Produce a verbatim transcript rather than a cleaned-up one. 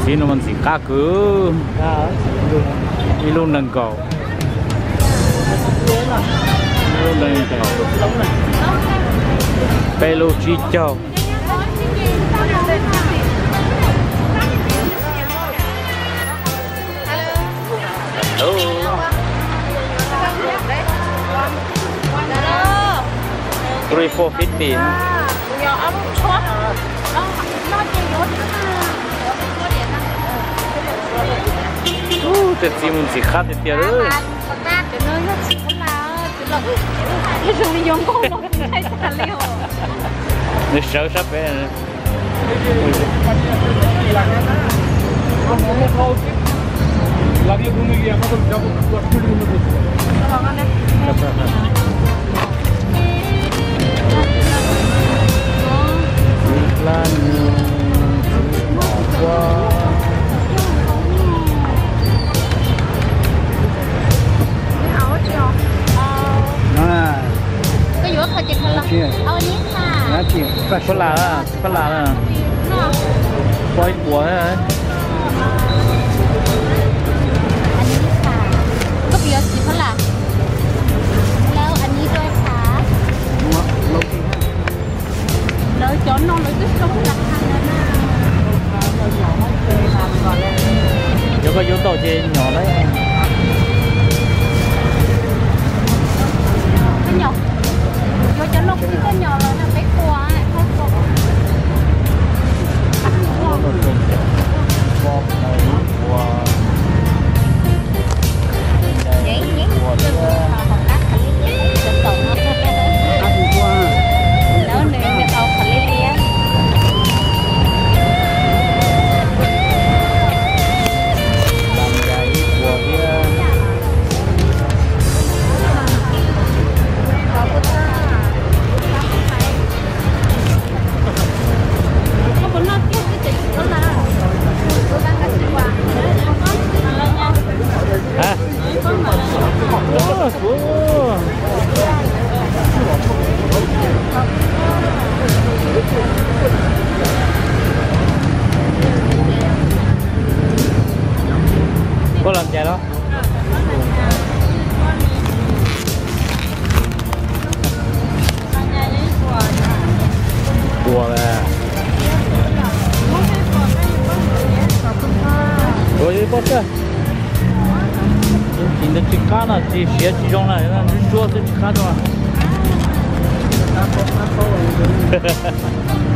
chỉ nó mình chỉ cá cứ đi luôn nâng cầu luôn nâng cầu pelu chi châu three four fifteen. Ô, thật gì mình chỉ khát được tiền ơi. Nó sợ sắp về này. Lagi bumi dia macam jauh buat film itu. Lan qua cái giữa thôi chị không lo. Ờ nhé mà. Lá chị, có lá à, có lá à. Quay của đấy. Có gì chị phải làm.แล้วอันนี้ด้วยค่ะเลยจอนนอนเลยก็ต้องหลักทางนั้นนะ có yếu tố gì nhỏ đấy. Cái nhỏ vô cho lúc cái nhỏ là nó bé quá ấy, không có. Vậy nhé, học các thằng ấy được tổng không? Nếu nếu như học thằng ấy đi á. Có làm chè đó. Cua nè. Rồi bớt ra. Chính là chỉ cá là chỉ xé chỉ trong này, nó chua thì chỉ cá thôi.